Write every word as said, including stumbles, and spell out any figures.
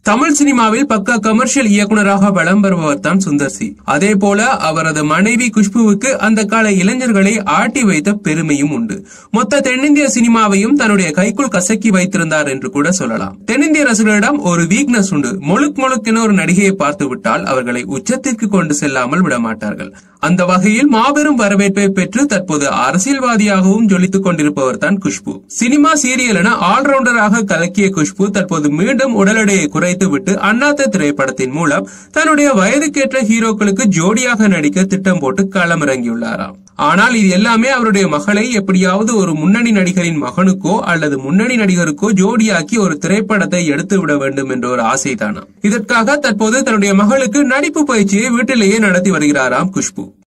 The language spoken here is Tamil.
தமிழ் சினிமாவில் பக்க கமர்ஷியல் இயக்குனராக வலம் வருபவர் தான் சுந்தர் சி. அதே போல அவரது மனைவி குஷ்புவுக்கு அந்த கால இளைஞர்களை ஆட்டி வைத்த பெருமையும் உண்டு. மொத்த தென்னிந்திய சினிமாவையும் தன்னுடைய கைக்குள் கசக்கி வைத்திருந்தார் என்று கூட சொல்லலாம். தென்னிந்திய ரசிகர்களிடம் ஒரு வீக்னஸ் உண்டு. மொழுக் மொழுக்கென ஒரு நடிகையை பார்த்து விட்டால் அவர்களை உச்சத்திற்கு கொண்டு செல்லாமல் விட மாட்டார்கள். அந்த வகையில் மாபெரும் வரவேற்பை பெற்று தற்போது அரசியல்வாதியாகவும் ஜொலித்துக் கொண்டிருப்பவர் தான் குஷ்பு. சினிமா சீரியல் என ஆல்ரவுண்டராக கலக்கிய குஷ்பு தற்போது மீண்டும் உடல் எடையை குறைத்து விட்டு அண்ணாத்த திரைப்படத்தின் மூலம் தன்னுடைய வயதுக்கேற்ற ஹீரோக்களுக்கு ஜோடியாக நடிக்க திட்டம் போட்டு களமிறங்கியுள்ளாராம். ஆனால் இது எல்லாமே அவருடைய மகளை எப்படியாவது ஒரு முன்னணி நடிகரின் மகனுக்கோ அல்லது முன்னணி நடிகருக்கோ ஜோடியாக்கி ஒரு திரைப்படத்தை எடுத்து விட வேண்டும் என்ற ஒரு ஆசைதானா. இதற்காக தற்போது தன்னுடைய மகளுக்கு நடிப்பு பயிற்சியை வீட்டிலேயே நடத்தி வருகிறாராம் குஷ்பு.